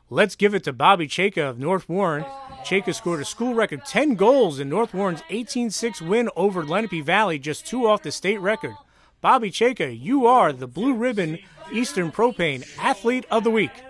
Let's give it to Bobby Chayka of North Warren. Chayka scored a school record 10 goals in North Warren's 18-6 win over Lenape Valley, just 2 off the state record. Bobby Chayka, you are the Blue Ribbon Eastern Propane Athlete of the Week.